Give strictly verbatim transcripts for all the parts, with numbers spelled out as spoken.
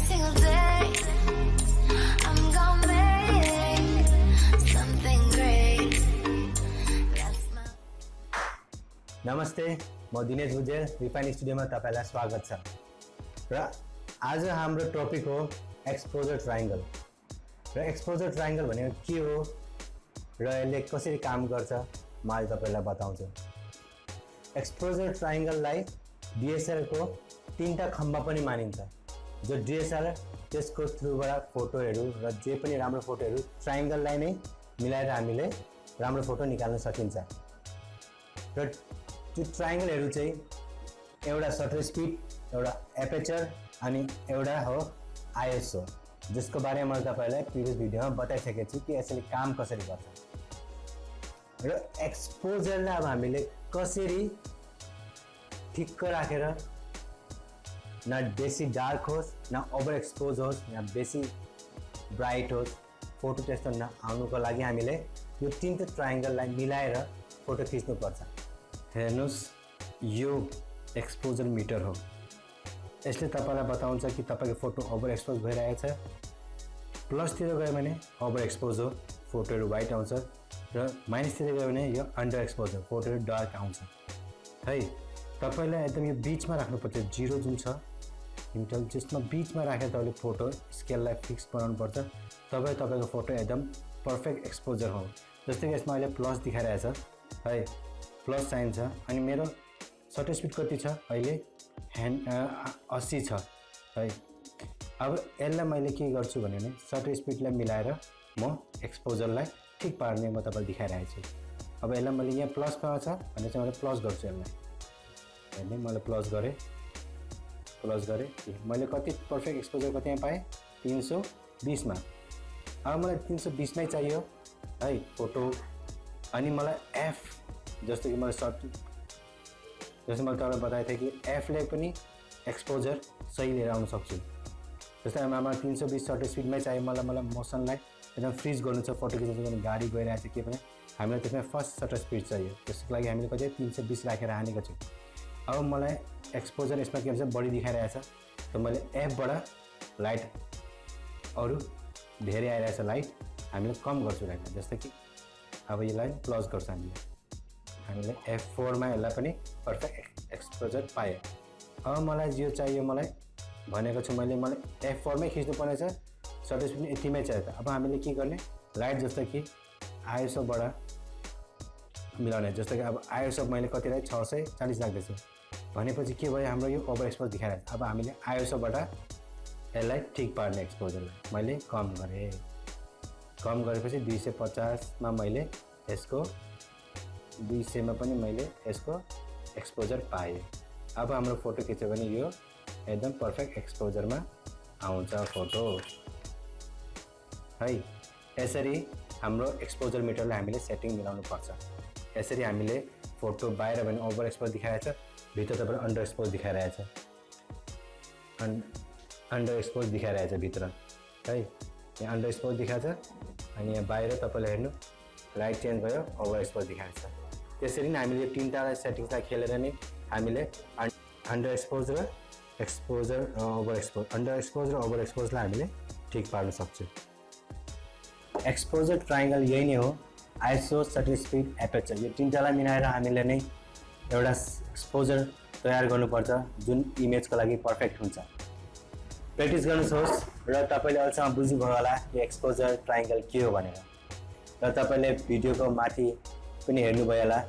single day I'm gonna make something great. That's my... नमस्ते, म Dinesh Bhujel refine स्टुडियोमा तपाईलाई स्वागत छ। र आज हाम्रो टपिक हो एक्सपोजर ट्रायंगल। र एक्सपोजर ट्रायंगल भनेको के हो र यसले कसरी काम गर्छ म आज तपाईलाई बताउँछु। एक्सपोजर ट्रायंगललाई डीएसएलआर को तीनटा खम्बा पनि मानिन्छ। जो डीएसएलआर त्यसको थ्रुबाट फोटोहरू र जे पनि राम्रो फोटोहरू ट्रायंगललाई नै मिलाएर हामीले राम्रो फोटो निकाल्न सकिन्छ। र त्यो ट्रायंगलहरू चाहिँ एउटा सटर स्पिड, एउटा एपर्चर अनि एउटा हो आईएसओ, जिसको बारेमा मैले तपाईलाई प्रिभियस भिडियोमा बताइसकेको छु कि यसले काम कसरी गर्छ। र एक्सपोजरलाई अब हामीले कसरी ठिक्क राखेर न बेसी डार्क होस्, न ओभर एक्सपोज होस्, न बेसी ब्राइट होस्, फोटो त्यस्तो नआउनुको लागि हामीले यो तीनटा ट्रायंगललाई मिलाएर फोटो खिच्नुपर्छ। हेर्नुस्, यो एक्सपोजर मिटर हो। यसले तपाईलाई बताउँछ कि तपाईको फोटो ओभर एक्सपोज भइरहेछ। प्लस तिर गयो भने ओभर एक्सपोज हो, फोटोहरु व्हाइट आउँछ, र माइनस तिर गयो भने यो अन्डर एक्सपोज हो, फोटोहरु डार्क आउँछ। है, तपाईलाई एकदम यो बीचमा राख्नुपर्छ। जीरो जुन छ इन्टल जसमा बीचमा राखेर तपाईले फोटो स्केललाई फिक्स बनाउनु पर्छ। तबै तपाईको फोटो एकदम पर्फेक्ट एक्सपोजर हो। जस्तै कि यसमा अहिले प्लस दिखाइरहेछ है, प्लस साइन छ अनि मेरो सटर स्पिड कति छ अहिले ह्यान्ड अस्सी छ है। अब यसलाई मैले के गर्छु भने नि सटर स्पिडलाई मिलाएर म एक्सपोजरलाई ठीक पार्ने म तपाईलाई दिखाइरहेको छु। अब यसलाई मैले यहाँ प्लस कहाँ छ भने चाहिँ मैले प्लस गर्छु। यसलाई हेर्ने मैले प्लस गरेँ, प्लस गरेँ, मैले कति पर्फेक्ट एक्सपोजर कतिमा पाएँ तीन सौ बीस मा। अब मलाई तीन सौ बीस मै चाहियो है फोटो। अनि मलाई एफ जस्तो कि मैले सर्ट जस्तै मैले तपाईलाई बताएको थिएँ कि एफले पनि एक्सपोजर सही लिएर आउन सक्छु। जस्तै मलाई तीन सौ बीस सटर स्पिडमै चाहियो, मलाई मलाई मोसनलाई एकदम फ्रिज गर्नु छ, फोटो खिच्नु छ, गाडी गइरहेको छ के पनि हामीलाई त्यसमा फर्स्ट सटर स्पिड चाहियो। त्यसको लागि हामीले कति तीन सौ बीस राखेर हानेको छु। अब मलाई एक्सपोजर यसमा के भन्छ बढी दिखाइरहेछ, त मैले एफबाट लाइट अरू धेरै आइरहेछ लाइट, हामीले कम गर्छु लाइट। जस्तै कि अब यसलाई प्लस गर्छ हामीले, हामीले एफ फोर मा यसलाई पनि पर्फेक्ट एक्सपोजर पाएँ। अब मलाई जो चाहियो मलाई भनेको छु मैले मलाई एफ फोर मै खिच्नु पर्ने छ, सटर स्पिड यतिमै चाहियो। त अब हामीले के गर्ने लाइट जस्तो कि आईएसओ बाट मिलाउने। जस्तो कि अब आईएसओ मैले कति राखेँ छ सय चालीस राख्दैछु भनेपछि के भयो हाम्रो यो ओभर एक्सपोज दिखाइरहेछ। अब हामीले आईएसओ बाट यसलाई ठीक पार्ने एक्सपोजरलाई मैले कम गरेँ। कम गरेपछि दुई सय पचास मा मैले यसको दुई सय मा पनि मैले यसको एक्सपोजर पाएँ। अब हाम्रो फोटो खिच्यो भने यो एकदम पर्फेक्ट एक्सपोजरमा आउँछ फोटो है। यसरी हाम्रो एक्सपोजर मिटरलाई हामीले सेटिङ मिलाउनु पर्छ। यसरी हामीले फोटो बाहिर भने ओभर एक्सपोज दिखाइरहेछ, भित्र तपाईलाई अन्डर एक्सपोज दिखाइरहेछ, अन्डर एक्सपोज दिखाइरहेछ भित्र है। यहाँ अन्डर एक्सपोज दिखाइछ अनि यहाँ बाहिर तपाईले हेर्नु लाइट चेन्ज भयो, ओभर एक्सपोज दिखाइछ। त्यसरी नै हामीले तीनटा सेटिङ्सलाई खेलेर नै हामीले अन्डर एक्सपोज र exposure over expose under expose र ओभर एक्सपोजलाई हामीले ठीक पार्न सक्छौँ। एक्सपोजर ट्रायंगल यही नै हो, आईएसओ, सटर स्पिड, एपर्चर, यो तीनटालाई मिलाएर हामीले नै एउटा एक्सपोजर तयार गर्नुपर्छ जुन इमेजको लागि पर्फेक्ट हुन्छ। प्र्याक्टिस गर्नुहोस् र तपाईले अहिलेसम्म बुझ्नुभयो होला यो एक्सपोजर ट्रायंगल के हो भनेर। र तपाईले भिडियोको माथि पनि हेर्नुभयो होला,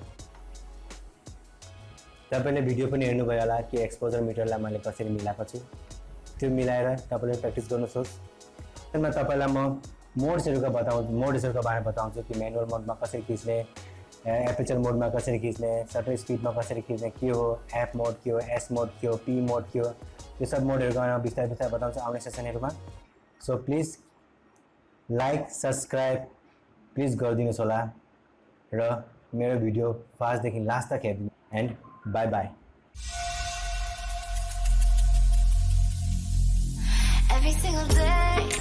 तपाईले भिडियो पनि हेर्नुभयो होला कि एक्सपोजर मिटरलाई मैले कसरी मिलाएको छु। त्यो मिलाएर तपाईले प्र्याक्टिस गर्नुहोस्। त्यसमा तपाईलाई म मोड्सहरुको बताउँछु, मोड्सहरुको बारेमा बताउँछु कि म्यानुअल मोडमा कसरी खिच्ने, एपर्चर मोडमा कसरी खिच्ने, सटर स्पिडमा कसरी खिच्ने, के हो एफ मोड, के हो एस मोड, के हो पी मोड, के हो यो सब मोडहरुको बारेमा बिस्तारै बिस्तारै बताउँछु आउने सेसनहरुमा। So please like subscribe please गरिदिनुहोस् होला र मेरो भिडियो फर्स्टदेखि लास्ट तक हेर्नु। And bye bye. Every single day